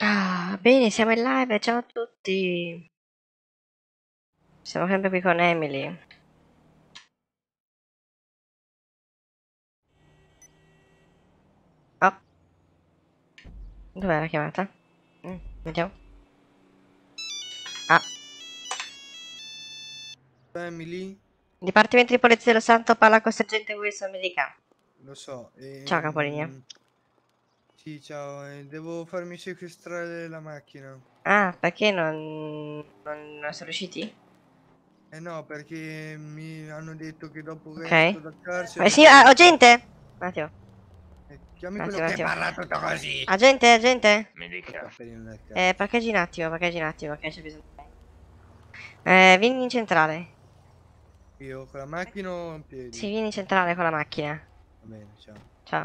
Ah, bene, siamo in live, ciao a tutti. Siamo sempre qui con Emily. Oh, dov'è la chiamata? Vediamo. Ah, Emily? Dipartimento di Polizia dello Santo, parla con Sergente Wilson, mi dica. Lo so, Ciao capolinea. sì, ciao, devo farmi sequestrare la macchina. Ah, perché non sono riusciti? Eh no, perché mi hanno detto che dopo che esco Ok. dal carcere Sì, ah, devo fare... agente! Un attimo, chiami un quello attimo, un che attimo. parla tutto così! Agente, agente? Mi Sto dica. capendo nel cazzo. Parcheggi un attimo, che c'è bisogno di vieni in centrale. Io con la macchina o in Sì, piedi? vieni in centrale con la macchina. Va bene, ciao. Ciao.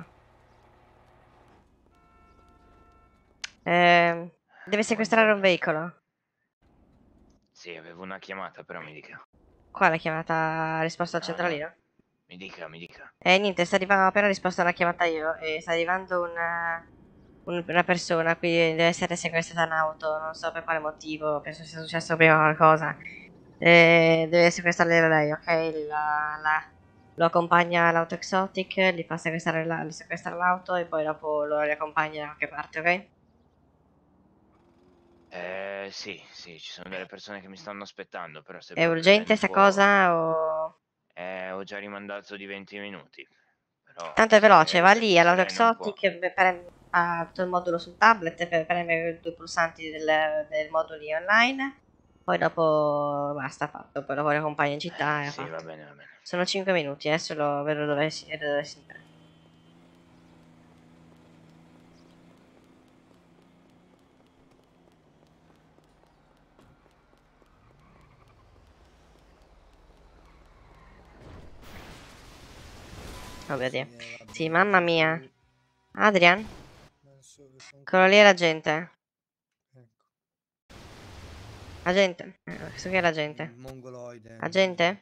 Deve sequestrare un Buongiorno. veicolo. Sì, avevo una chiamata, però mi dica. Qua la chiamata risposta al No, no, centralino? mi dica, mi dica. Niente, sta arrivando, ho appena risposto alla chiamata io e sta arrivando una persona, qui deve essere sequestrata in auto, non so per quale motivo, penso sia successo prima qualcosa. Deve sequestrare lei, ok? Lo accompagna all'auto exotic, gli fa sequestrare gli sequestra l'auto e poi dopo lo riaccompagna da qualche parte, ok? Sì, ci sono delle persone che mi stanno aspettando, però se È proprio lei urgente non sta può... cosa o... Ho già rimandato di 20 minuti, però Tanto è veloce, va lì se all'auto lei non può... exotic, ha tutto il modulo sul tablet, preme i due pulsanti del modulo lì online, poi dopo basta, fatto, poi lo vuole accompagna in città e ha Sì, va fatto. bene, va bene. Sono 5 minuti, adesso lo vedo vedo dove si entra. Oh mio Dio. Sì, Sì, vabbè, mamma mia. Adrian? non so che sono Quello qua. lì è l'agente. Ecco, Agente? Questo qui è il l'agente. mongoloide. Agente?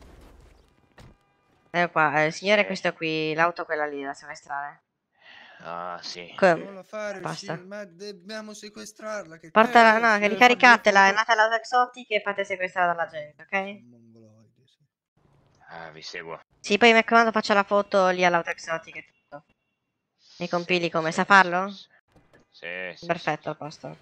Ecco qua, il signore è Sì. questo qui, l'auto è quella lì da sequestrare. Ah, sì. Non la fare Basta. uscire, ma dobbiamo sequestrarla, che Portala, cazzo? no, Si che deve fare due ricaricatela, foto. andate all'auto exotic e fate sequestrare dalla gente, ok? Un mongoloide, sì. Vi seguo. Sì, poi mi raccomando faccia la foto lì all'auto exotic e tutto. Mi Sì, compili come, sì, sa sì, farlo? sì. Sì, sì, sì, Perfetto, sì. a posto.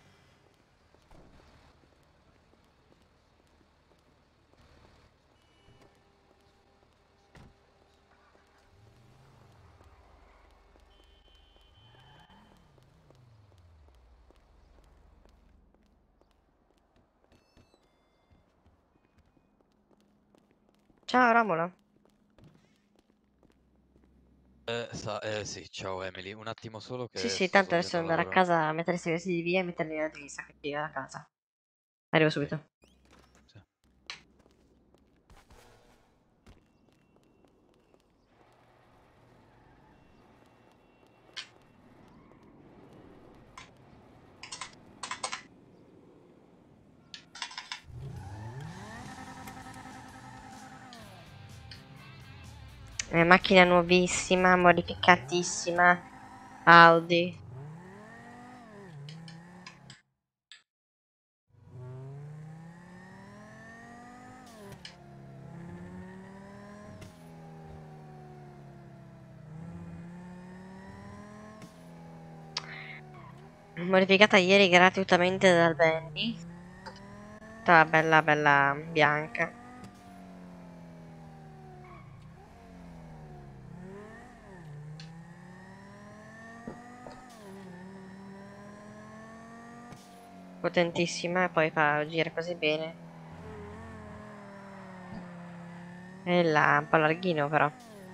Ciao Romolo. Sì, ciao Emily, un attimo solo Sì, che sì, sto tanto adesso svolgendo devo un andare a lavoro. casa a mettere i servizi di via e metterli nella divisa che ti a casa. Arrivo Sì, subito. sì. Macchina nuovissima, modificatissima. Audi. Modificata ieri gratuitamente dal Benny. Tutta bella bella bianca. Potentissima e poi fa gira così bene. E là, un po' larghino però.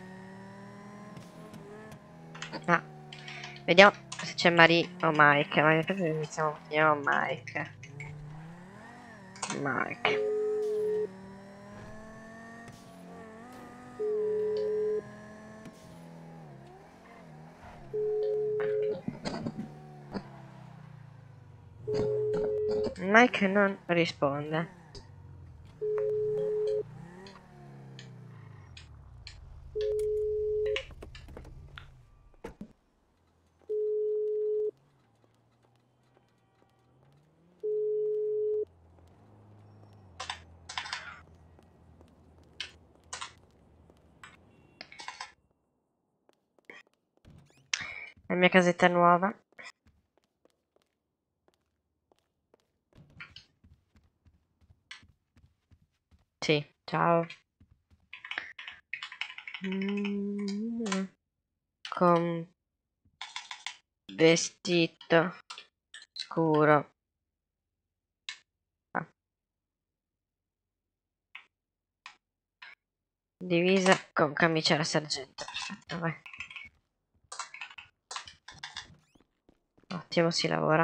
Ah, vediamo se c'è Marie o Mike. Ma infatti iniziamo, chiamiamo Mike. Mike. Mike non risponde. La mia casetta nuova. Sì, ciao. Con vestito scuro. Ah. Divisa con camicia da sergente. Perfetto, vai. Ottimo, si lavora.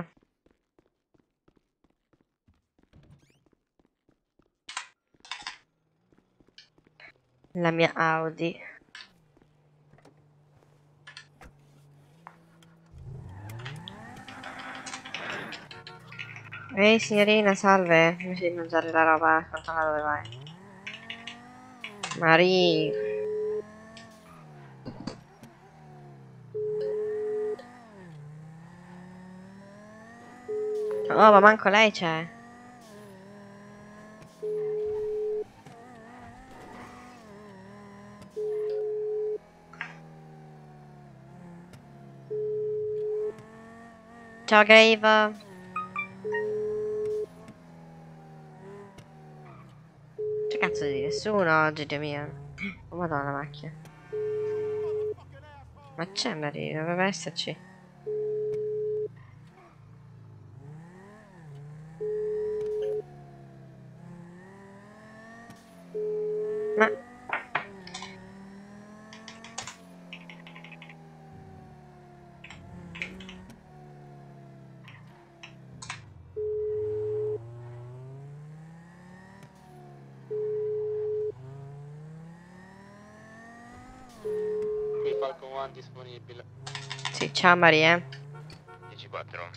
La mia Audi. Ehi signorina, salve. Mi devi mangiare la roba, controlla dove vai. Marie. Oh, ma manco lei c'è. Ciao Grave. Che cazzo di nessuno oggi, Dio mio. Oh madonna macchina. Ma c'è Marie, dovrebbe esserci. Ma... Qui Falcon One disponibile. Sì, ciao Marie. 10-4.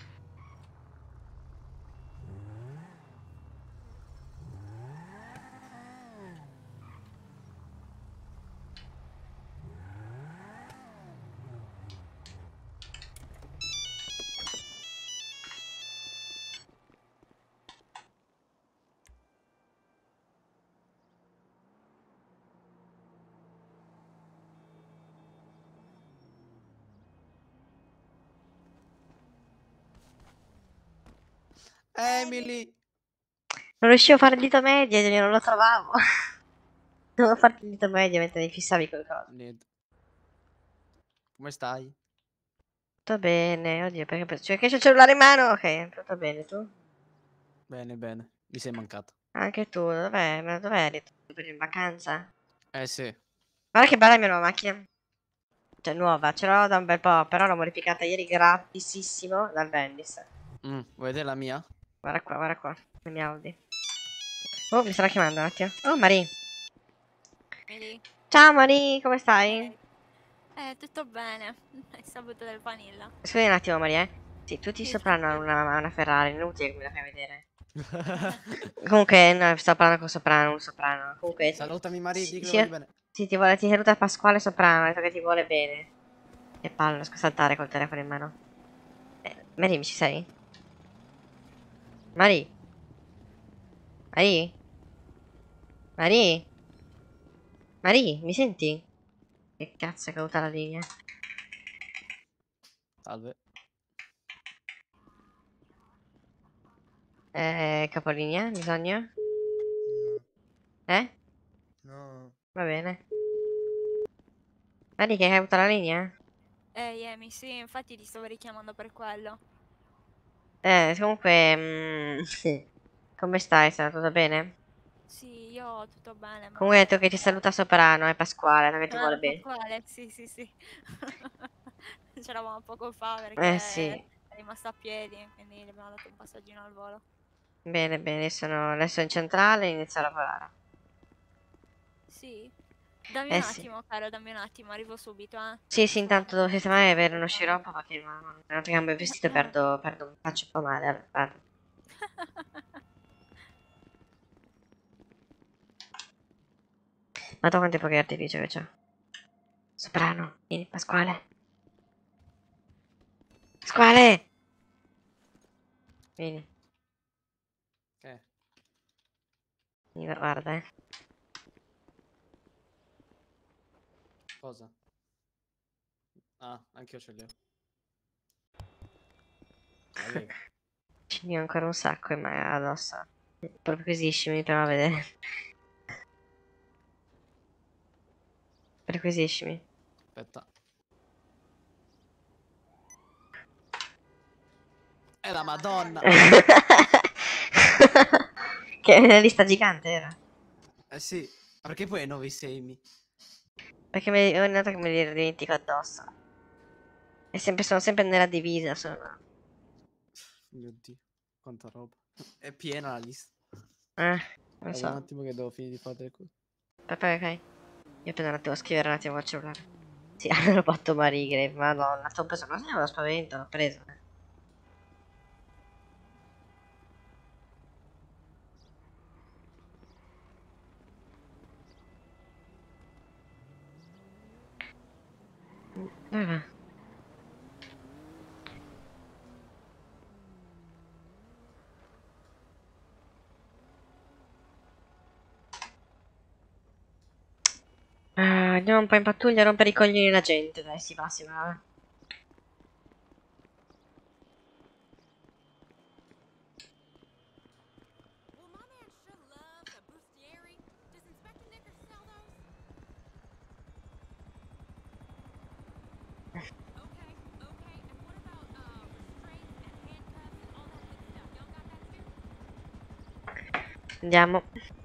Emily! Non riuscivo a fare il dito medio, Dio mio, non lo trovavo. Dovevo farti il dito medio mentre mi fissavi quel coso. Niente. Come stai? Tutto bene, oddio, perché cioè, che c'è il cellulare in mano? Ok, tutto bene, tu? Bene, bene. Mi sei mancato. Anche tu, dov'è? Ma dov'eri tu? Per in vacanza? Eh sì. Guarda che bella la mia nuova macchina. Cioè, nuova, ce l'ho da un bel po', però l'ho modificata ieri gratisissimo dal Venice. Vuoi vedere la mia? Guarda qua, la mia Audi. Oh, mi stanno chiamando un attimo. Oh, Marie. Emily? Ciao Marie, come stai? Tutto bene. Hai saputo del vanilla. Scusi un attimo, Marie. Sì, tutti Sì, sopranno hanno tranquillo. una Ferrari, inutile che me la fai vedere. Comunque, no, sto parlando con Soprano, un Soprano. Comunque, Salutami Maria, sì, di che lo sì, voglio bene. sì, ti saluta Pasquale Soprano, ha detto che ti vuole bene. Che palle, non riesco a saltare col telefono in mano. Marie, mi ci sei? Marie? Marie? Marie? Marie, mi senti? Che cazzo è caduta la linea? Salve. Capolinea, bisogna? No, Eh? no. Va bene. Marie, che hai caduta la linea? Amy, sì, infatti ti stavo richiamando per quello. Comunque, come stai? Sta tutto bene? Sì, io tutto bene, Comunque ma... hai detto che ti saluta Soprano, Pasquale, ha detto che ti vuole Ah, bene. quale? Sì, sì, sì. C'eravamo poco fa perché Sì, è rimasta a piedi, quindi gli abbiamo dato un passaggino al volo. bene, bene, adesso in centrale e inizio a lavorare. Sì? Dammi un Sì. attimo, caro, dammi un attimo, arrivo subito, eh. Sì, sì, Faccio una intanto devo mezza sistemare e avere uno sistemazione. sciroppo perché non cambio il vestito e perdo, faccio un po' male. Vabbè, guarda. Ma tu quanti fuochi d'artificio che c'ho? Soprano, vieni, Pasquale. Pasquale! Vieni, Che? vieni, guarda, eh. Cosa? Ah, anche io ce li ho. Lega. Ce n'ho ancora un sacco in addosso. Proprio così, prova a vedere. Perquisiscimi. Aspetta. È la Madonna! Che è una lista gigante, era. Eh sì, perché poi hai 9 semi? Perché ho notato che me li dimentico addosso. Sono sempre nella divisa, sono. Mio Dio, quanta roba. È piena la lista. Non Un so. attimo che devo finire di fare delle cose. Aspetta, ok. Io appena un attimo scrivere un attimo al cellulare. Sì, hanno fatto Marigrave, madonna, sto preso. Ma se lo spavento, l'ho preso. Dove va? Andiamo un po' in pattuglia a rompere i coglioni la gente, dai, si va, si va. Well, my man sure loves a bustieri. Does Inspector Knicker sell those? Okay, okay. And what about restraints and handcuffs and all that good stuff? Y'all got that too? Andiamo.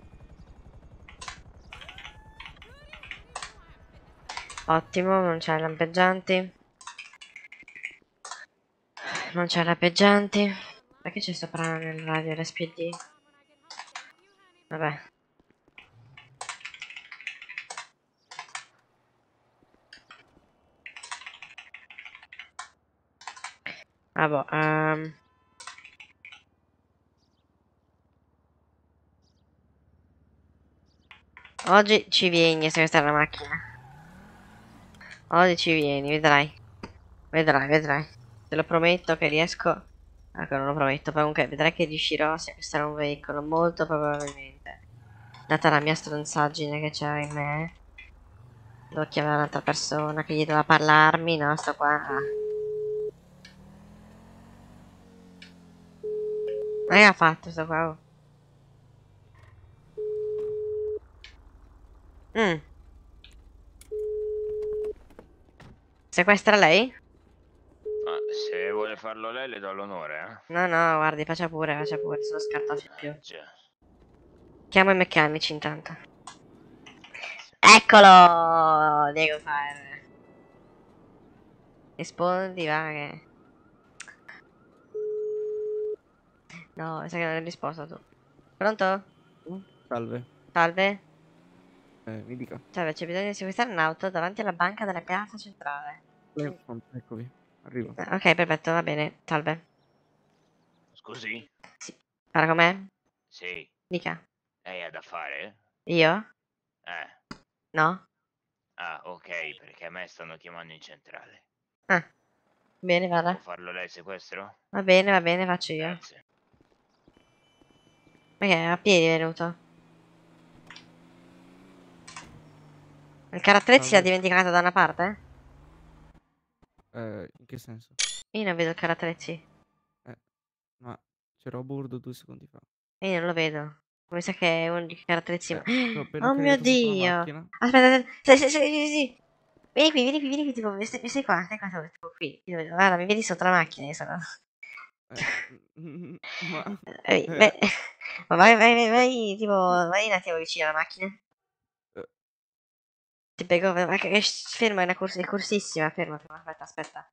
Ottimo, non c'è lampeggianti. Non c'è lampeggianti. Perché c'è sopra nel radio l'SPD? Vabbè. Ah boh, oggi ci vieni a sequestrare la macchina. Oggi ci vieni, vedrai. Vedrai, vedrai. Te lo prometto che riesco. Ecco, non lo prometto, però comunque vedrai che riuscirò a sequestrare un veicolo, molto probabilmente. Data la mia stronzaggine che c'è in me. Devo chiamare un'altra persona che gli doveva parlarmi, no? Sto qua. Ma che ha fatto sto qua? Oh. Sequestra lei? Ma se vuole farlo lei le do l'onore, No, no, guardi, faccia pure, se lo scarta più. Già, Chiamo i meccanici intanto. grazie. Eccolo! Diego Fire. Rispondi, va che... No, sai che non hai risposto tu. Pronto? Salve, Salve? mi dica. Salve, c'è bisogno di sequestrare un'auto davanti alla banca della piazza centrale. Eccovi, arrivo. Ok, perfetto, va bene. Salve. Scusi? Sì. Parla con me? Sì, Dica. lei ha da fare? Io? No? Ah, ok, perché a me stanno chiamando in centrale. Ah, bene, Può vada. farlo lei il sequestro? Va bene, faccio io. Grazie. Ma che è a piedi è venuto? Il carattrezzi l'ha Salve. dimenticato da una parte? In che senso? Io non vedo il carattrezzi. Ma c'ero a bordo 2 secondi fa. Io non lo vedo. Mi sa che è uno di carattrezzi. T'ho appena Oh mio caricato sotto la Dio! macchina. Aspetta, sì. Vieni qui, tipo, stai qua, tipo qui. Io vedo. Guarda, mi vedi sotto la macchina, io sono. Ma... Beh, ma vai, tipo, vai un attimo vicino alla macchina. Eh. Ti prego, ma ferma, è corsissima, ferma, aspetta.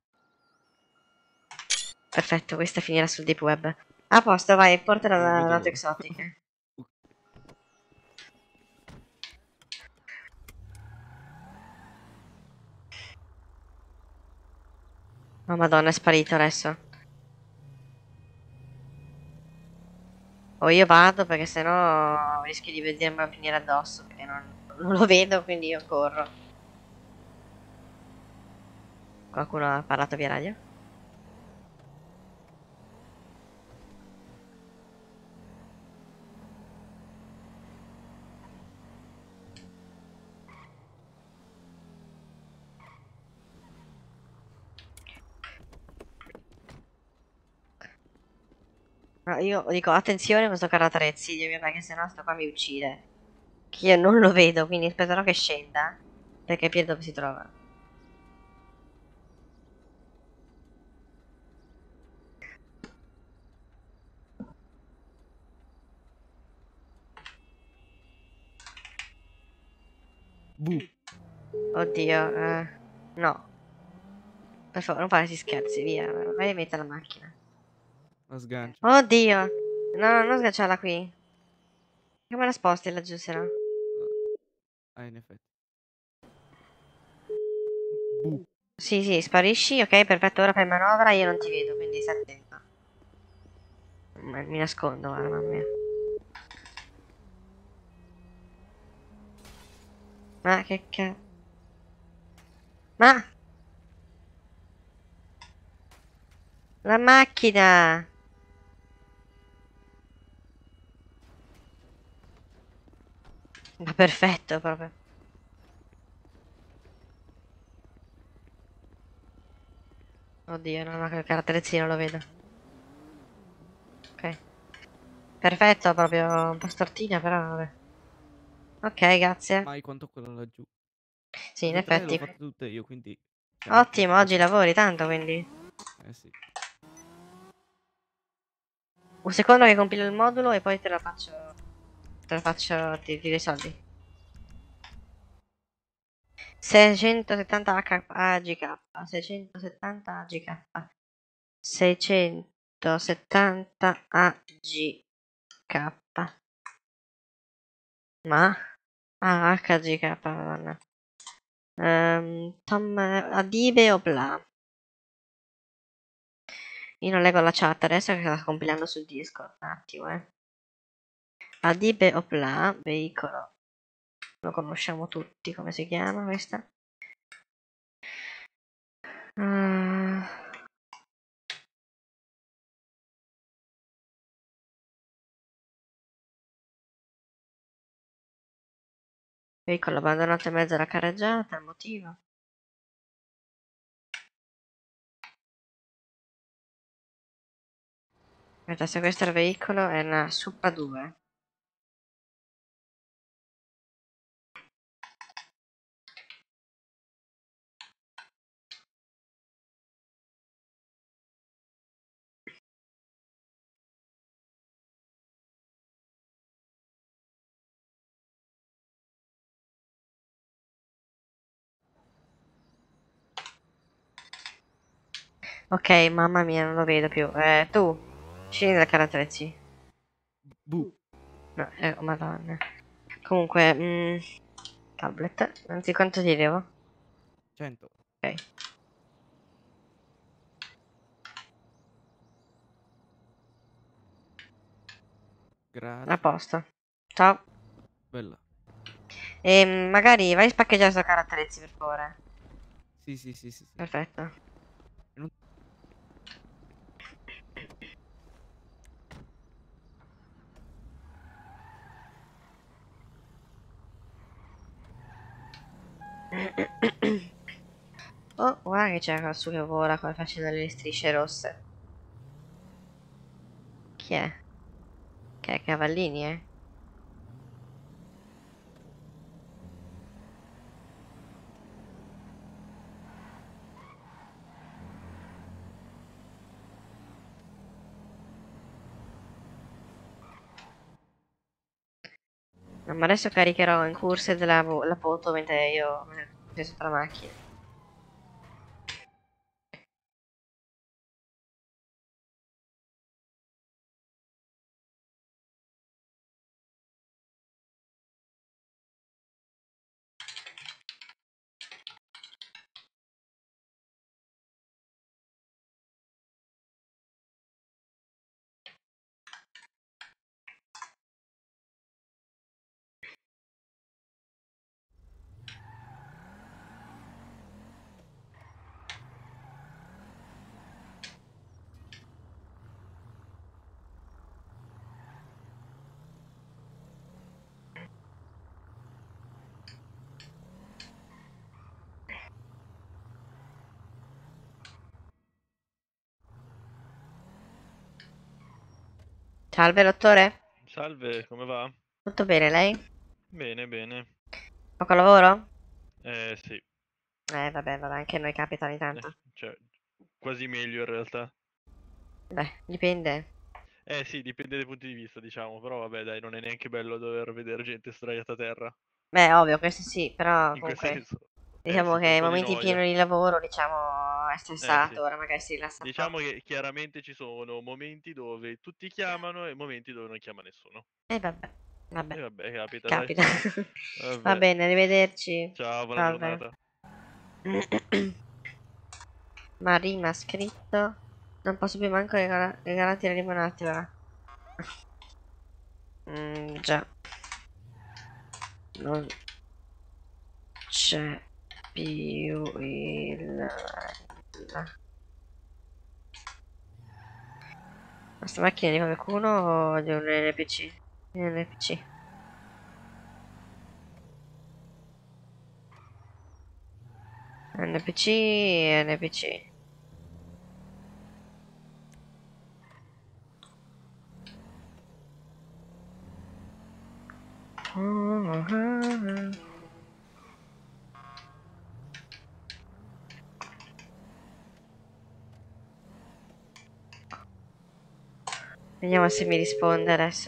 Perfetto, questa finirà sul deep web. A posto, vai, portala Non vedo all'auto l'ora. exotica. Oh madonna, è sparito adesso. O io vado perché sennò rischi di vedermi finire addosso. Perché non lo vedo, quindi io corro. Qualcuno ha parlato via radio? Ah, io dico attenzione a questo carro attrezzi, perché sennò sto qua mi uccide. Che io non lo vedo, quindi aspetterò che scenda per capire dove si trova. Bu. Oddio, no. Per favore, non fare questi scherzi, via. Vai e metti la macchina. La sgancia. Oddio. No, no, non sganciarla qui. Come la sposti laggiù, se no? Ah, in effetti. Bu. Sì, sì, sparisci, ok, perfetto, ora fai manovra, io non ti vedo, quindi stai attento. Mi nascondo, guarda, mamma mia. Ma che cazzo? Ma... La macchina! Ma perfetto, proprio. Oddio, no, no, che caratterizzino lo vedo. Ok. Perfetto, proprio un po' stortina, però vabbè. Ok, grazie. Mai quanto quello laggiù. Sì, in Le tre le ho effetti. fatte tutte io, quindi... siamo a posto Ottimo, oggi così. lavori tanto, quindi. Eh sì. Un secondo che compilo il modulo e poi te lo faccio... Te lo faccio... ti do i soldi. 670 AGK. 670 AGK. 670 AGK. Ma? Ah, HGK, madonna. Tom Adibe o bla. Io non leggo la chat adesso che sta compilando sul Discord. Un attimo, Adibe o bla, veicolo. Lo conosciamo tutti, come si chiama questa? Ah, veicolo abbandonato in mezzo alla carreggiata, il motivo? Aspetta, se questo è il veicolo è una Supra 2. Ok, mamma mia, non lo vedo più. Tu, scendi dal caratterezzi. Bu. No, oh, madonna. Comunque, tablet. Anzi, quanto ti devo? 100. Ok, a Grazie. posto. Ciao. Bella. E magari vai a spaccheggiare sto caratterezzi, per favore. Sì, sì, sì, sì, sì. Perfetto. Non- Oh, guarda che c'è qua su che vola qua facendo le strisce rosse. Chi è? Che è Cavallini, eh? No, ma adesso caricherò in corsa la foto mentre io sono sotto la macchina. Salve, dottore? Salve, come va? Tutto bene, lei? Bene, bene. Poco lavoro? Sì, Vabbè, anche a noi capita ogni tanto. cioè, quasi meglio in realtà. Beh, dipende. Sì, dipende dai punti di vista, diciamo, però vabbè, dai, non è neanche bello dover vedere gente sdraiata a terra. Beh, ovvio, questo sì, però In quel comunque senso. diciamo Sì, che per un i po' di momenti noia. pieni di lavoro, diciamo, è Sì. stressato, ora magari si rilassa un po'. Diciamo che chiaramente ci sono momenti dove tutti chiamano e momenti dove non chiama nessuno. E vabbè, E vabbè, vabbè, capita, dai. capita. Va Vabbè. bene, arrivederci. Ciao, buona Salve. giornata. Marina ha scritto. Non posso più manco regalarti la limonata ora. Già. Non c'è più il... Questa macchina è di qualcuno o di un NPC? Un NPC. NPC, NPC. Vediamo se mi risponde adesso.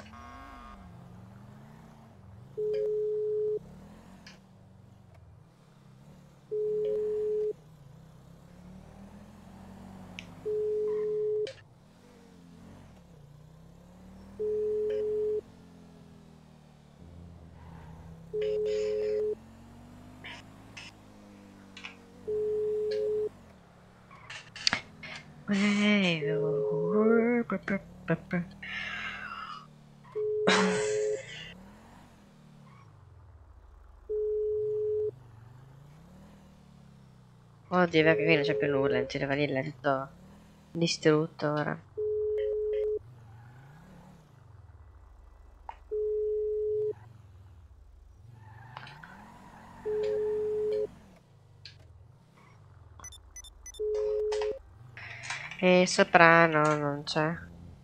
Oddio, perché qui non c'è più nulla, in Cine Vanilla è tutto distrutto ora. E soprano non c'è.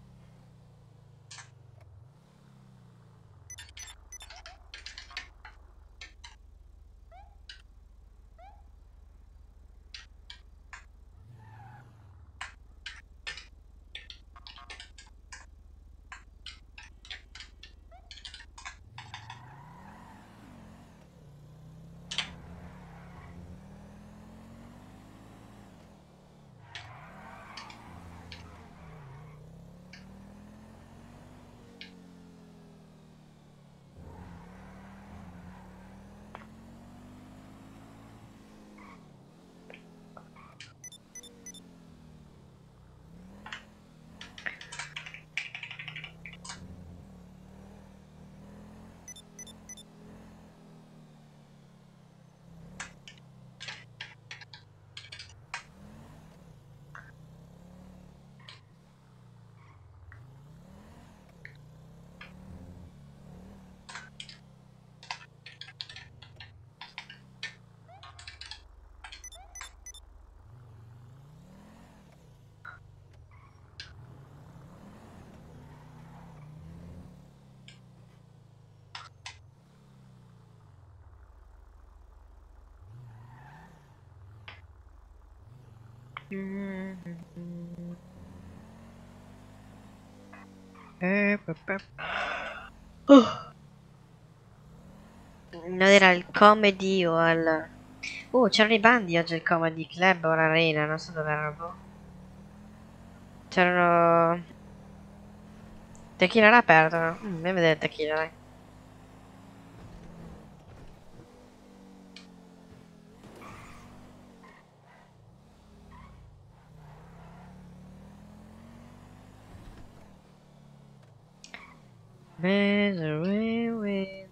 Non era il comedy o al... c'erano i bandi oggi al comedy club o all'arena, non so dove erano. Boh. C'erano... Tequila era aperto, no? Andiamo a vedere il tequila, dai. Misery will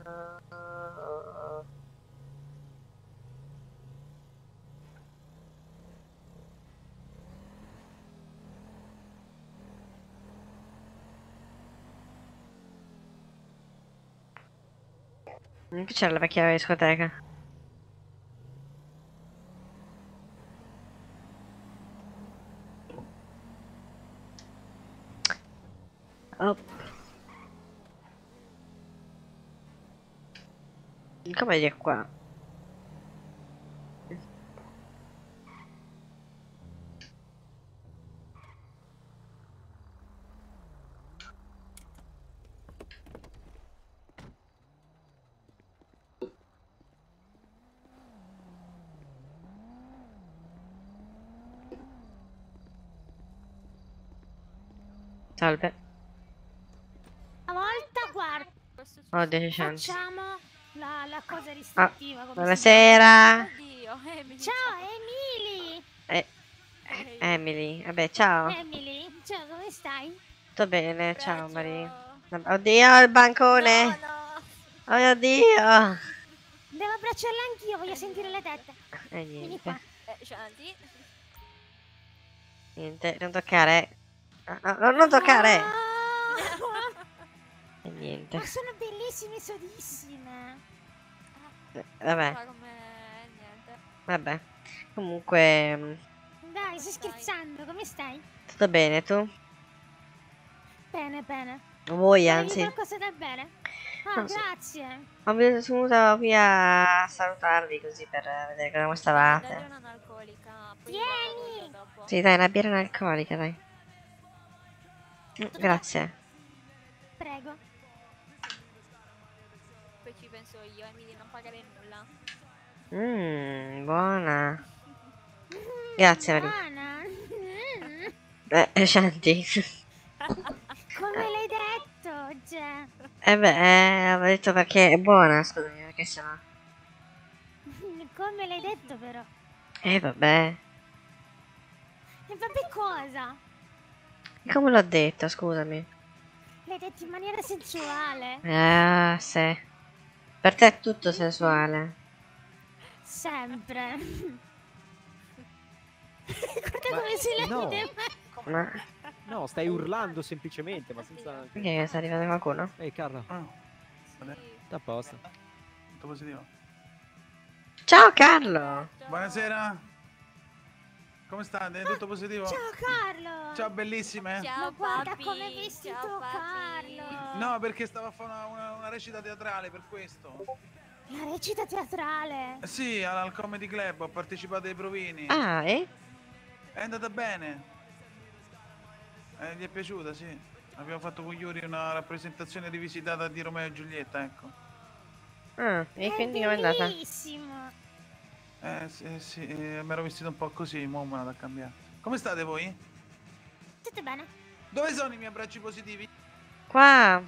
go. Qui c'era la vecchia discoteca. Oh. Come di qua? Salve. Una volta, guarda, Ho deficienza. facciamo la cosa restrittiva. come si Buonasera. Oddio, Emily. chiama. Ciao, Emily! Emily. Vabbè, ciao. Emily, ciao, come stai? Tutto bene, ciao Pregio. Maria. Oddio, il bancone. No, no. Oh mio Dio. Devo abbracciarla anch'io, voglio sentire le tette. E Vieni qua. niente. Shanti. Niente, non toccare. No, non toccare. Ah, E niente. ma sono bellissime, sodissime. Vabbè, Fa come niente. vabbè. Comunque, Dai, stai scherzando, come stai? tutto bene, tu? Bene, bene. Voi, Volevi anzi. qualcosa da bere? Ah, Non so. grazie. Sono venuta qui a salutarvi così per vedere come Dai stavate. una analcolica. Poi Vieni. io dopo. Sì, dai, una birra analcolica, dai. Grazie. Prego. Poi ci penso io, Emily, non pagare nulla. Buona. Grazie, Maria. Buona. Senti. Come l'hai detto, Gia? Avevo detto perché è buona, scusami, perché sennò. Come l'hai detto, però? Vabbè. E vabbè, cosa? Come l'ho detto, scusami. L'hai detto in maniera sensuale. Sì. Per te è tutto sensuale. Sempre. Guarda come si no. ride. Ma No, stai urlando semplicemente, ma senza... perché sta arrivando qualcuno? Ehi, Carlo, Sì. sta a posto. Tutto positivo. Ciao Carlo! Buonasera. Come state? Tutto positivo? Ciao, Carlo. Ciao bellissime. Ciao, Ma guarda papi. come è vestito Ciao, papi. Carlo. No, perché stavo a fare una recita teatrale per questo. La recita teatrale. Sì, al Comedy Club ho partecipato ai provini. Ah, È andata bene. Gli è piaciuta, sì. Abbiamo fatto con Yuri una rappresentazione rivisitata di Romeo e Giulietta, ecco. E quindi come è andata? Bellissimo. Sì, mi ero vestito un po' così, mo me la da cambiare. Come state voi? Tutto bene? Dove sono i miei abbracci positivi? Qua!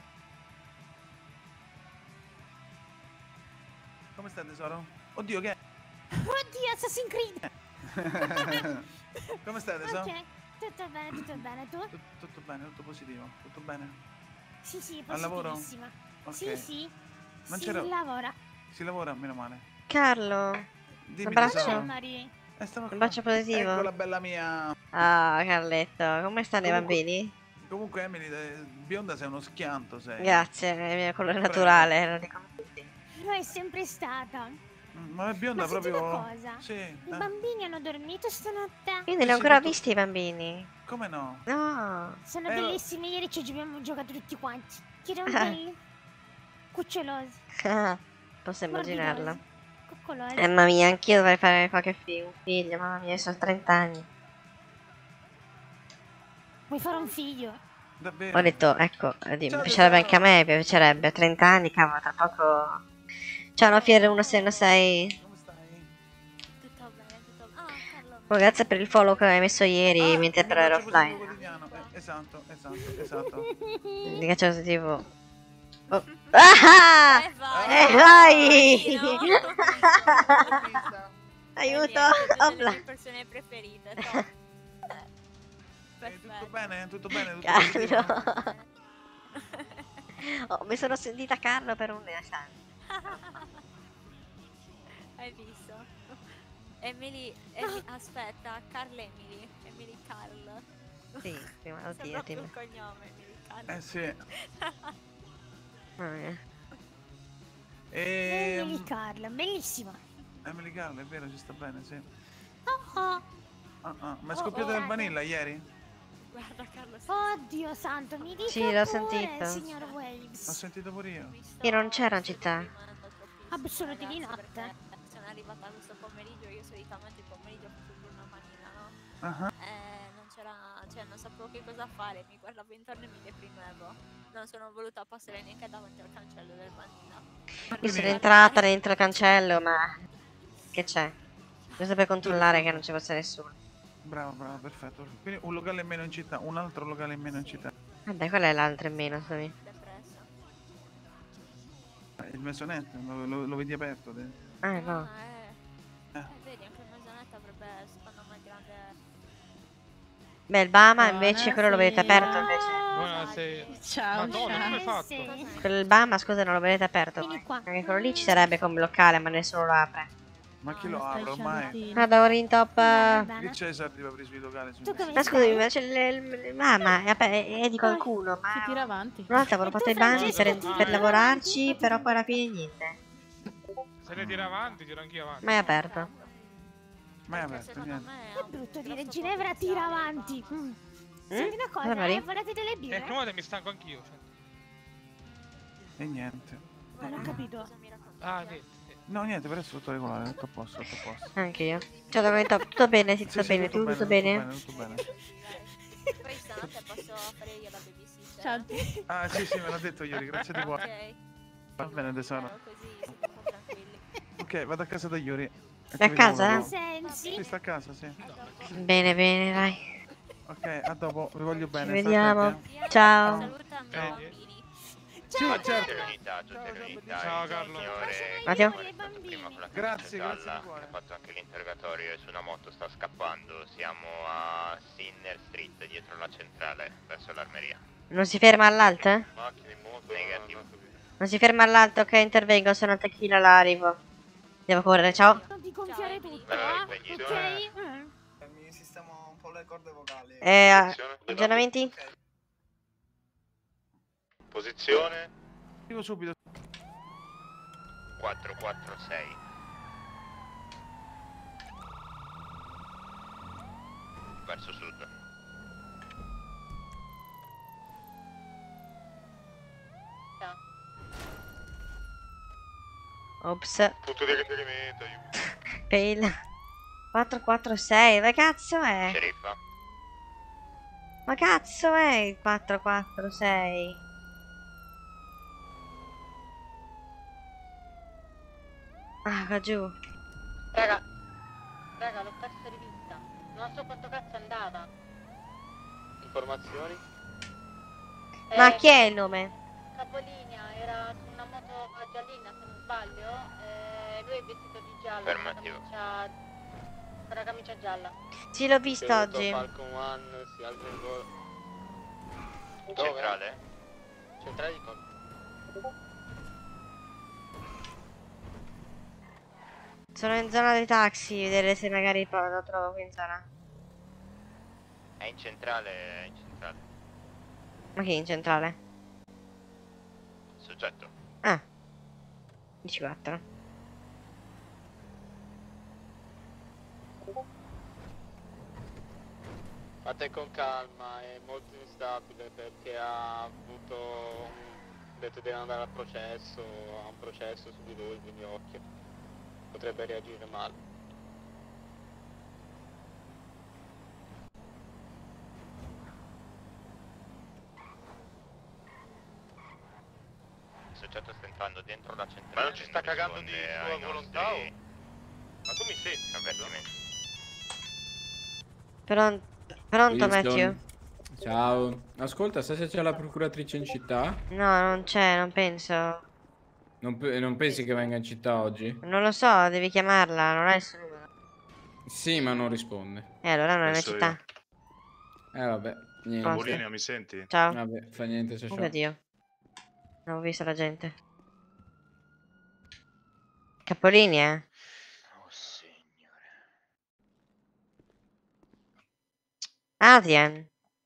Come stai tesoro? Oddio, che è? Oddio, Assassin's Creed. Come stai tesoro? Ok, tutto bene, tu? Tutto bene, tutto positivo, tutto bene. Sì, Al lavoro? positivissima. Ok. Sì. Non Si c'era- lavora. Si lavora, meno male. Carlo! Dimmi Un abbraccio? tesoro. Marie. Stavo Un qua. bacio positivo? Ecco la bella mia. Ah, Carletto, come stanno i Comunque- bambini? Comunque Emily, bionda sei uno schianto, sei. Grazie, è il mio colore Prego. naturale, lo dicono tutti. Lo è sempre stata. Ma è bionda Ma senti proprio. una cosa? Sì. I bambini hanno dormito stanotte. Io non li ho Sì, ancora tutto- visti i bambini. Come no? No. Sono Eh, bellissimi, ieri ci abbiamo giocato tutti quanti. Che erano Ah. belli. Cucciolosi, Posso immaginarlo. morbidosi, coccolosi. Mamma mia, anch'io dovrei fare qualche figlio, mamma mia, sono 30 anni. Vuoi fare un figlio? Davvero? Ho detto, ecco, Ciao, piacerebbe tesoro. anche a me, piacerebbe, a 30 anni, cavolo, tra poco... Ciao, no, Fiere 1616. Come stai? Tutto bene, tutto bene. Ah, Carlo. Oh, grazie per il follow che hai messo ieri, mentre il però ero abbraccio positivo offline. quotidiano. Esatto. Indicazione positivo. Oh. Ah! vai! no. Aiuto! Tutte le Opla. mie persone preferite. top. Tutto Perfetto. bene? Tutto bene? Tutto positivo? Carlo. Oh, mi sono sentita Carlo per un istante. Hai visto? Emily, aspetta, Carl Emily. Emily Carl. Sì, prima lo Sembra dirti. più un cognome, Emily Carl. Sì. Mamma mia. Emily Carla, bellissima. Emily Carlo, è vero, ci sta bene, sì. Oh, oh. Ma è scoppiato del vanilla ieri? Guarda Carlo, Oddio santo, mi dica Sì, l'ho pure, sentito. signor Ho Waves. sentito pure io. Io non c'ero in città. Sono di notte. Sono arrivata questo pomeriggio, io solitamente il pomeriggio faccio pure una manina, no? Ah, Non c'era, cioè non sapevo che cosa fare, mi guardavo intorno e mi deprimevo. Non sono voluta passare neanche davanti al cancello del bambino. Io sono entrata dentro il cancello, ma... Che c'è? Giusto per controllare che non ci fosse nessuno. bravo, bravo, perfetto. Quindi un locale in meno in città, un altro locale in meno in città. Vabbè, qual è l'altro in meno, scusami. Depressa. Il mesonetto, lo vedi aperto? Ah, no. Vedi, anche il mezzanetto avrebbe, secondo me, grande... Beh, il Bama invece quello lo vedete aperto invece. Buonasera. Ciao, Madonna, come hai fatto? Quello del Bama, scusa, non lo vedete aperto. Vieni qua. Anche quello lì ci sarebbe come locale, ma nessuno lo apre. Ma chi lo apre ormai? Ah, da in top. Va Che bene. Cesar ti va preso i locali? Tu come Ma stai? scusami, ma c'è il Bama è di qualcuno, ma... Si tira avanti. Una volta avevano E tu, fatto i bandi Francesco, per ti lavorarci, avanti? però poi alla fine niente. Se ne tira avanti, tiro anch'io avanti. Mai aperto. Mai Perché aperto, secondo niente. me È brutto dire Ginevra tira avanti. Senti una cosa, Cosa, Mari? volete delle birre? come mi stanco anch'io. Cioè. E niente. Non ho capito. Ah, niente. No, niente, per adesso tutto regolare, tutto a posto, tutto a posto. Anche io. Ciao, da in top. Tutto bene, sì, tutto bene. Tu, tutto bene? Tutto bene. Poi stanotte posso fare io la babysitter. Ciao. Ah, sì, me l'ha detto ieri, grazie di cuore. Ok. Va bene, tesoro. Così siete un po' tranquilli. Ok, vado a casa da Iuri. E Vai ci a vediamo casa? dopo. Sensi? Sì, sta a casa, sì. Bene, bene, dai. Ok, a dopo, vi voglio bene. Ci state vediamo. attenti, Ciao. Salutami i bambini. Sì, certo. Tutte le unità, tutte le unità. Ciao, il Carlo. signore Matteo? che è stato prima con la Grazie, camicia grazie gialla, di cuore. che ha fatto anche l'interrogatorio e su una moto sta scappando. Siamo a Sinner Street, dietro la centrale, verso l'armeria. Non si ferma all'alto? Macchine in moto. Negativo. Non si ferma all'alto, ok, intervengo, sono tequila, la arrivo. Devo correre, ciao. Non ti gonfiare tutto, Bella ok? ricognizione. Mi sistemo un po' le corde vocali. Aggiornamenti? Posizione Dico subito. 446. Verso sud. Ops. Punto di riferimento, aiuto. Fail. 446, ma cazzo è? Sceriffa. Ma cazzo è il 446? Ah, qua giù. Raga, l'ho perso di vista. Non so quanto cazzo è andata. Informazioni? Ma chi è il nome? Capolinea, era su una moto giallina se non sbaglio. Lui è vestito di giallo. Fermativo. Con la camicia gialla. Sì, l'ho visto oggi. Falcon One, si alza in volo. Centrale? Centrale di cosa? Sono in zona dei taxi, vedere se magari lo trovo qui in zona. È in centrale, è in centrale. Ma chi è in centrale? Soggetto. Ah. 14. Fate con calma, è molto instabile perché ha avuto detto di andare al processo, ha un processo su di lui, quindi occhio. Potrebbe reagire male. Il soggetto sta entrando dentro la centrale. Ma non ci sta cagando di sua volontà o? Ma tu mi senti? Avvertimento. Pronto, Matthew? Ciao. Ascolta, sai se c'è la procuratrice in città? No, non c'è, non penso. Non pensi che venga in città oggi? Non lo so, devi chiamarla, non hai il suo numero. Sì, ma non risponde. Allora non è una Penso città. Vabbè, niente. Posto. Bolina, mi senti? Ciao. Vabbè, fa niente, ciao Oh ciao. mio Dio. Non ho visto la gente. Capolini, eh? Oh signore. Adrian.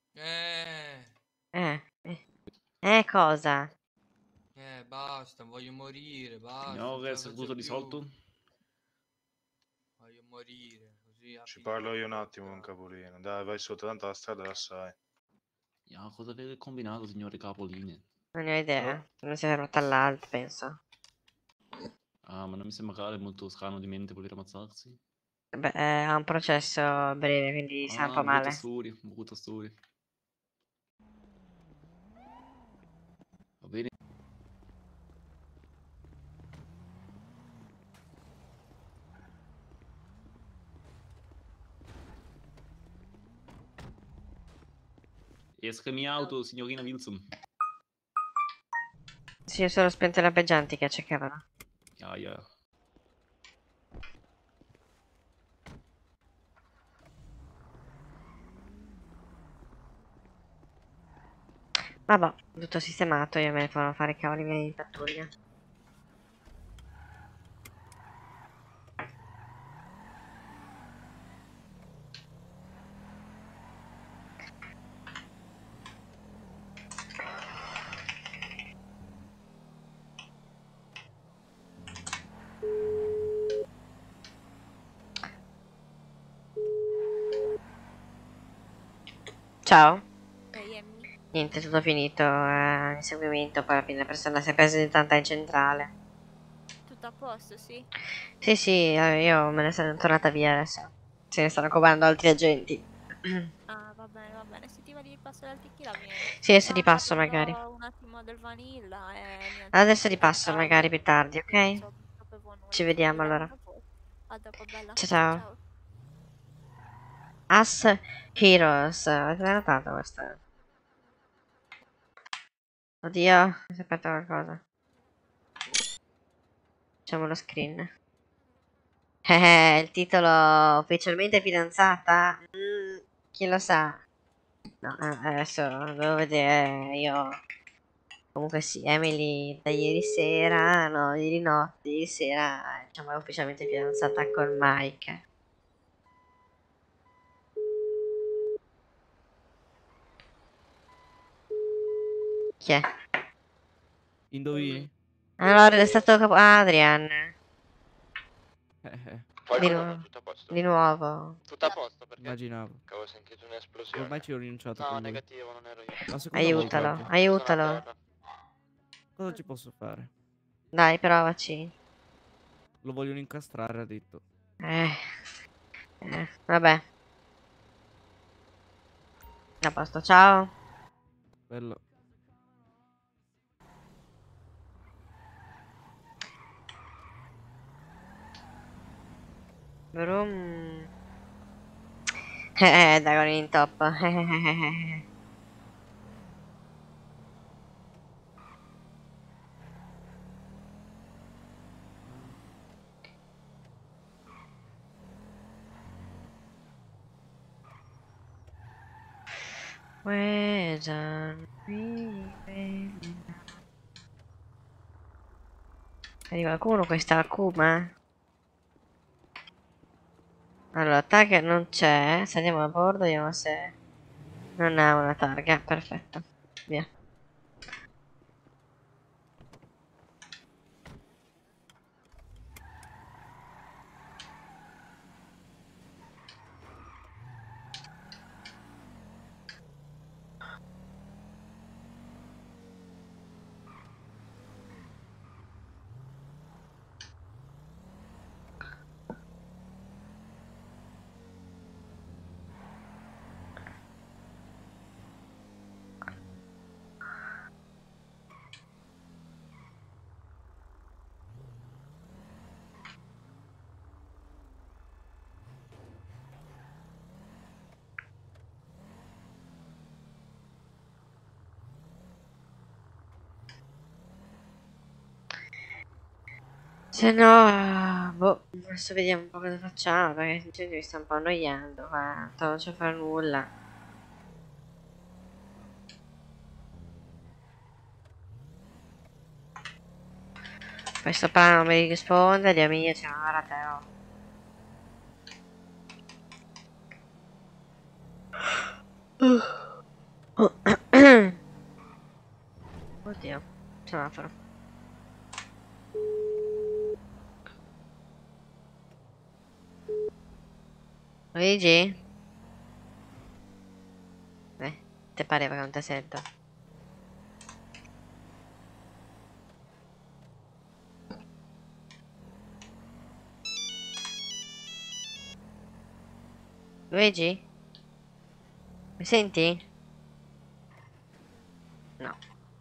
Cosa? Basta, voglio morire, basta. No, che è saputo risolto? Voglio morire, così. Ci parlo io un attimo con Capolino. Dai, vai sotto, tanto la strada la sai. Ja, cosa avete combinato, signore Capoline? Non ne ho idea. Non si è fermato all'alto, penso. Ah, ma non mi sembra molto strano di mente voler ammazzarsi. Beh, ha un processo breve, quindi sa un po' Ah, brutta male. storia, brutta storia. Va bene. Esca mia auto, signorina Wilson. Sì, ho solo spento i lampeggianti che accecavano. Ja, ja. Vabbè, tutto sistemato, io me ne farò fare i cavoli miei in pattuglia. Ciao. Ehi, Emily. Niente, tutto finito. Inseguimento, poi alla fine la persona si è presentata in centrale. Tutto a posto, sì? Sì, sì, io me ne sono tornata via adesso. Se ne stanno covando altri agenti. Ah, va bene. Se ti va di passare al tequila, vieni. Sì, adesso No, ti no, passo magari. prendo un attimo del vanilla e niente, Adesso ti che passo caldo, magari più tardi, non ok? sapevo Ci nulla. vediamo Direi allora. dopo. A dopo, bella. Ciao Ciao, ciao. ciao. As Heroes. Avete mai notato questa? Oddio, mi si è aperto qualcosa. Facciamo lo screen. Il titolo ufficialmente fidanzata? Chi lo sa? No, adesso devo vedere io. Comunque sì, Emily da ieri sera, no, ieri notte, ieri sera, diciamo, è ufficialmente fidanzata con Mike. Chi è? Indovini? Allora è stato Adrian. Poi Di no, nuovo. tutto a posto. Di nuovo. Tutto a posto perché Immaginavo. avevo sentito un'esplosione. Ormai ci ho rinunciato No, con lui. negativo, non ero io. La seconda volta Aiutalo, oggi. Sono a aiutalo. terra. Cosa ci posso fare? Dai, provaci. Lo vogliono incastrare, ha detto. Vabbè. A posto, ciao. Bello. Brum. Dragon in top. Where don't we really know? È di qualcuno questa Akuma? Allora, targa non c'è. Saliamo a bordo, vediamo se non ha una targa. Perfetto. Via. Se no, boh, adesso vediamo un po' cosa facciamo, perché sinceramente mi sta un po' annoiando qua, non c'è fare nulla. Questo pana non mi risponde, Dio mio, c'è una rateo. Oddio, semaforo. Luigi? Te pareva che non te sento. Luigi? Mi senti? No.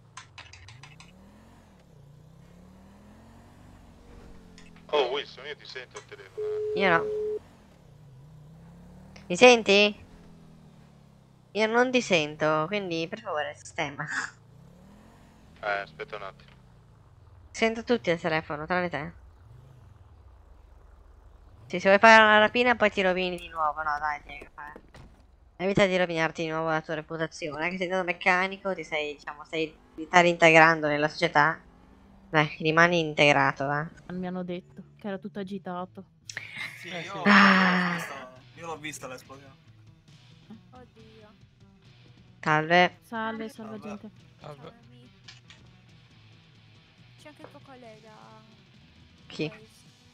Oh Wilson, io ti sento al telefono. Io no. Mi senti? Io non ti sento, quindi per favore sistema. Aspetta un attimo. Sento tutti al telefono, tranne te. Sì, se vuoi fare una rapina poi ti rovini di nuovo. No, dai, tieni a fare. Evita di rovinarti di nuovo la tua reputazione. Che sei stato meccanico, ti stai, diciamo, stai reintegrando nella società. Dai, rimani integrato, va. Mi hanno detto che era tutto agitato. Sì, io l'ho vista l'esplosione. Oddio. Salve. Salve, salve gente. Ciao, Amy. C'è anche il tuo collega. Chi? Waves.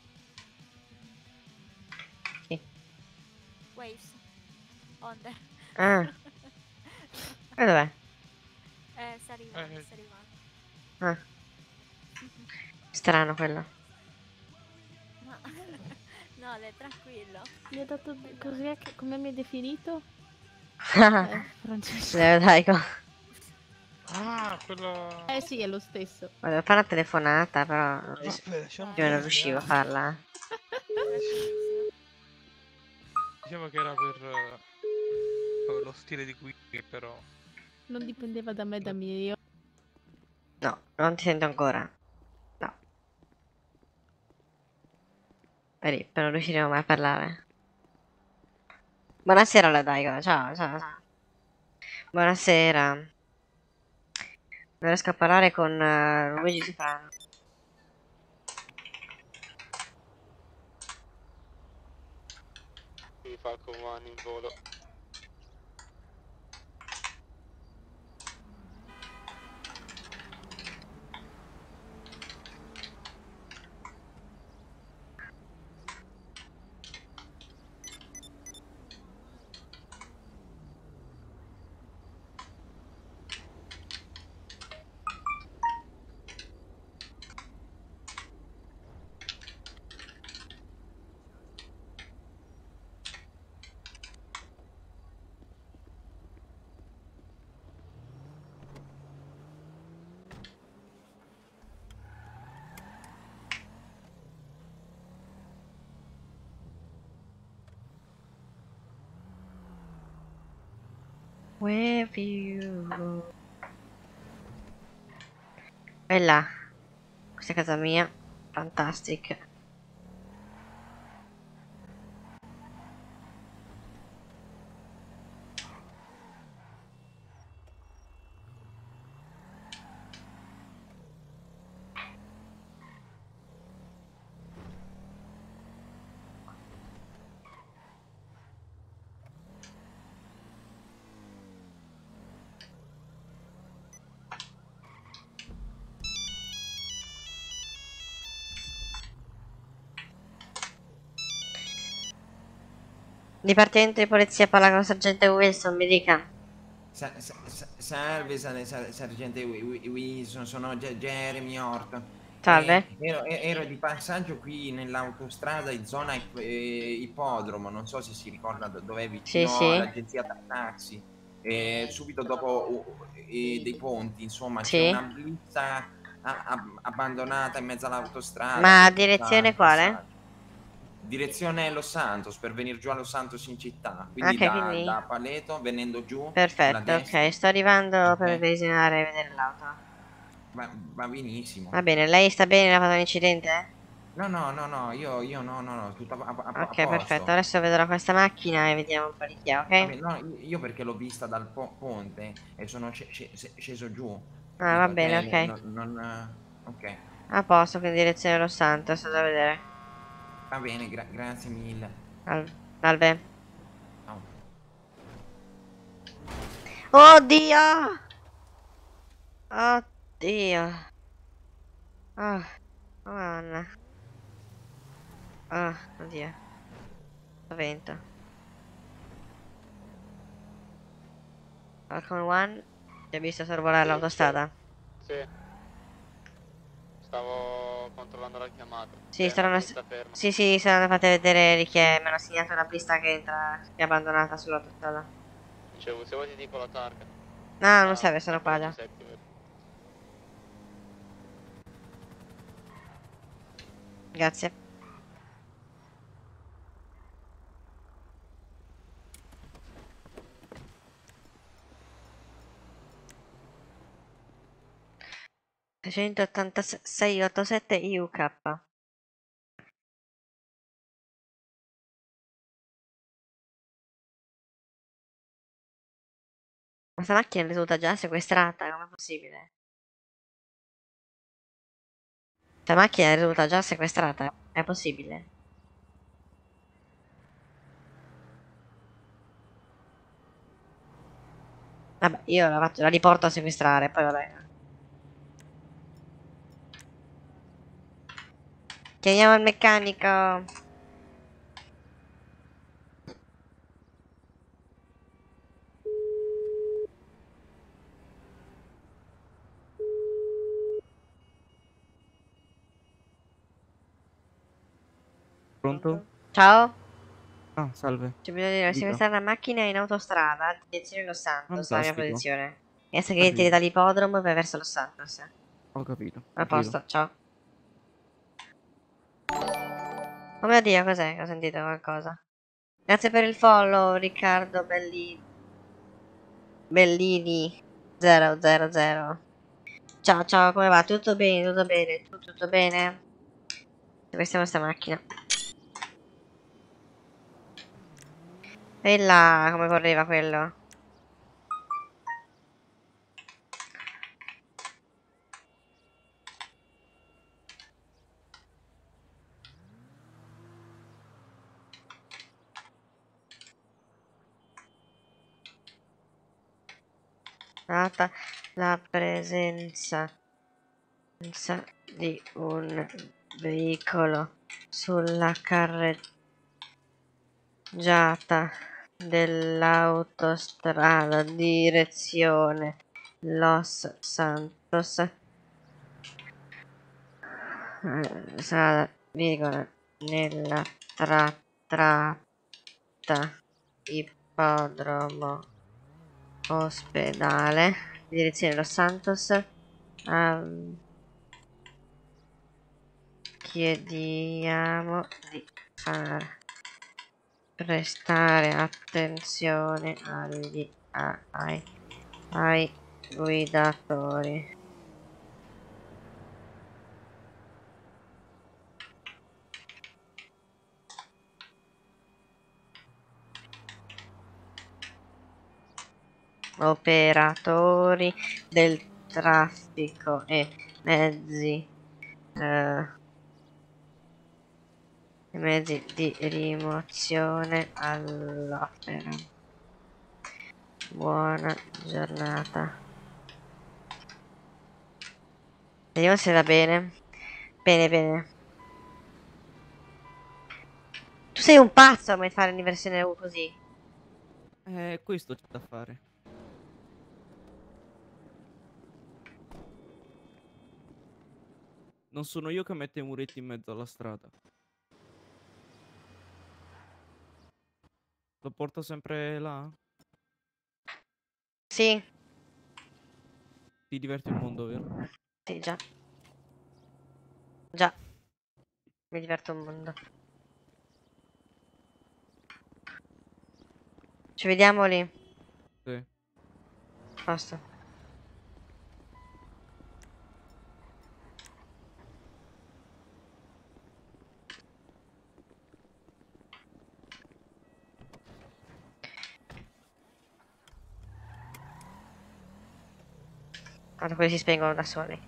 Chi? Waves. Onder. Ah. E dov'è? Sta arrivando, sta arrivando. Ah. Strano quello. No, no, lei tranquillo. Mi ha dato cos'è che come mi ha definito? Francesco. Daico. Ah, quello... Sì, è lo stesso. Volevo fare una telefonata, però Aspetta, io non riuscivo a farla. Diciamo che era per lo stile di guida, però. Non dipendeva da me, da mio. No, non ti sento ancora. No. Vedi, non riusciremo mai a parlare. Buonasera, la Daigo. Ciao, ciao, ciao. Buonasera. Non riesco a parlare con Luigi Soprano. Qui Falcon One in volo. Where you go? Bella. Questa è casa mia. Fantastic. Dipartimento di polizia, parla con il sergente Wilson, mi dica. Salve, sergente Wilson, sono Jeremy Orton. Salve. Ero di passaggio qui nell'autostrada in zona ippodromo, non so se si ricorda dove è vicino Sì. all'agenzia taxi. Subito dopo dei ponti, insomma, Sì. c'è una blizza abbandonata in mezzo all'autostrada. Ma che direzione sta quale? passando. Direzione Los Santos, per venire giù a Los Santos in città. Quindi, Ok, quindi- da Paleto, venendo giù. sulla Perfetto, destra. ok, sto arrivando per Ok. visionare e vedere l'auto. Va benissimo. Va bene, lei sta bene? Ha fatto un incidente? No, io no, tutto a Ok, posto. perfetto, adesso vedrò questa macchina e vediamo un po' di chi è, ok? Vabbè, no, io perché l'ho vista dal ponte e sono sceso giù. Ah, va capito? bene, Cioè, ok. ok, A posto, quindi direzione Los Santos, sto da vedere. va bene, grazie mille. Salve. Ciao. Oddio! Oddio. Oh, madonna. Oh, oddio. Spavento. Falcon One, ti ho visto sorvolare l'autostrada? Sì. Stavo controllando la chiamata. Sì, È saranno... tutta ferma. Sì, sì, saranno fatte vedere lì che mi hanno segnato una pista che entra, che è abbandonata sull'autostrada. Dicevo, se vuoi ti dico la targa. No, non serve, sono qua già. 7. Grazie. (687 IUK). Questa macchina risulta già sequestrata, com'è possibile? Questa macchina risulta già sequestrata, è possibile? Vabbè, io la riporto a sequestrare, poi vabbè. Chiamiamo il meccanico. Pronto? Ciao? Ah, salve. C'è bisogno di Dica. sequestrare una macchina in autostrada, direzione Los Santos, la mia Fantastico. posizione. E se che Capito. tiri dall'ippodromo e vai verso Los Santos. Ho capito. A Giro. posto, ciao. Oh mio Dio, cos'è? Ho sentito qualcosa. Grazie per il follow, Riccardo Bellini 000. Ciao, ciao, come va? Tutto bene, tutto bene, tutto bene? Sequestriamo questa macchina. E là, come correva quello? Data la presenza di un veicolo sulla carreggiata dell'autostrada direzione Los Santos, strada, virgola, nella tratta ippodromo ospedale, direzione Los Santos. Chiediamo di far prestare attenzione ai guidatori. Operatori del traffico e mezzi di rimozione all'opera. Buona giornata. Vediamo se va bene. Bene, bene. Tu sei un pazzo a me fare in versione U così. Questo c'è da fare. Non sono io che metto i muretti in mezzo alla strada. Lo porto sempre là? Sì. Ti diverti un mondo, vero? Sì, già. Già. Mi diverto un mondo. Ci vediamo lì. Sì. Posto. Allora, quelli si spengono da soli.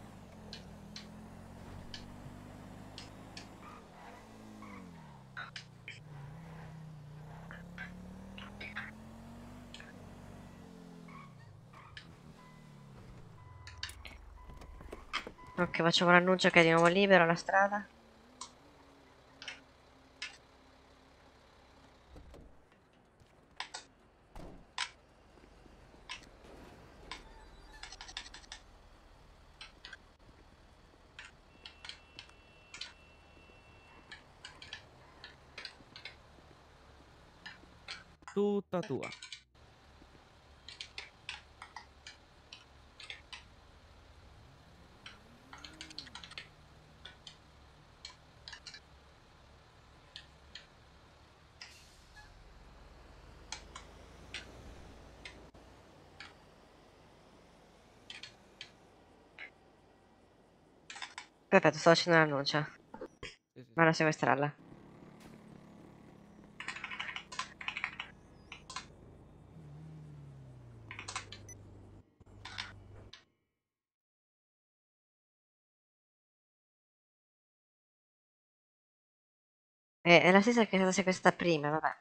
Ok, facciamo l'annuncio che è di nuovo libero la strada. tutta tua. Perfetto, sto facendo l'annuncio. Vado a sequestrarla. È la stessa che è stata sequestrata prima, vabbè.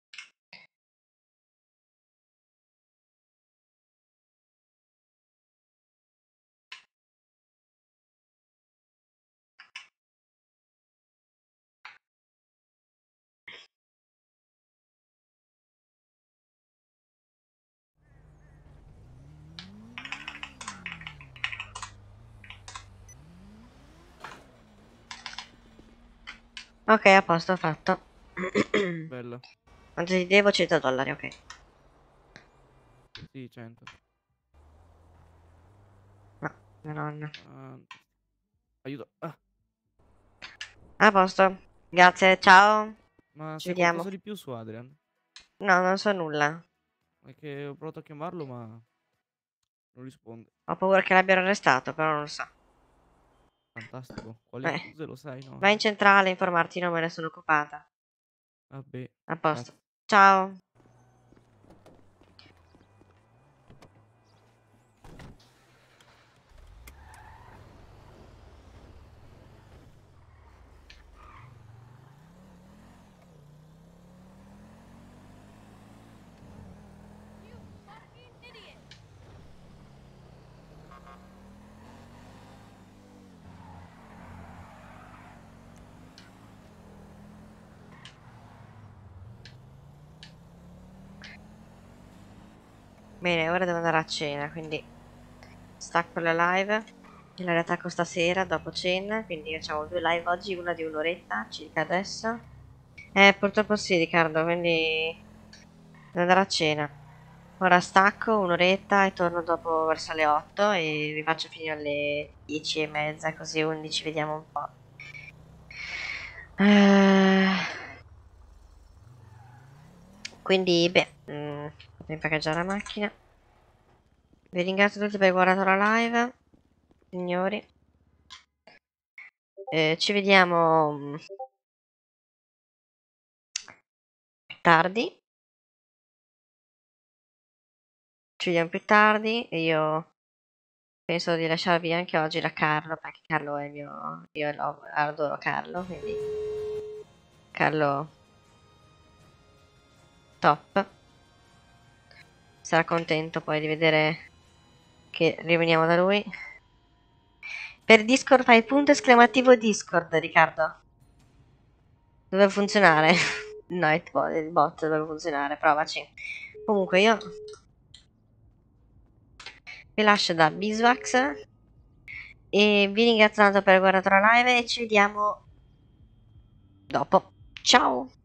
Ok, a posto, fatto. Bello. Quanto ti devo? 100 dollari, ok. Sì, 100. No, mia nonna. Aiuto. Ah, A posto. Grazie, ciao. ma Ci sai vediamo. qualcosa di più su Adrian? No, non so nulla. È che ho provato a chiamarlo, ma non risponde. Ho paura che l'abbiano arrestato, però non lo so. Fantastico. Quali Eh. accuse lo sai, no? Vai in centrale a informarti, no, me ne sono occupata. Vabbè. A posto. Ciao. Bene, ora devo andare a cena, quindi stacco la live. La riattacco stasera dopo cena, quindi facciamo 2 live oggi, una di un'oretta circa adesso. Purtroppo sì, Riccardo, quindi devo andare a cena. Ora stacco un'oretta e torno dopo verso le 8 e vi faccio fino alle 10:30, così 11 vediamo un po'. Quindi, beh, devo parcheggiare la macchina. Vi ringrazio tutti per aver guardato la live, signori. Ci vediamo più tardi. Ci vediamo più tardi e io penso di lasciarvi anche oggi da Carlo, perché Carlo è il mio... io adoro Carlo, quindi... Carlo... top. Sarà contento poi di vedere che riveniamo da lui. Per Discord fai punto esclamativo Discord, Riccardo. Doveva funzionare. No, il bot doveva funzionare, provaci. Comunque io vi lascio da Biswax e vi ringrazio tanto per aver guardato la live e ci vediamo dopo. Ciao!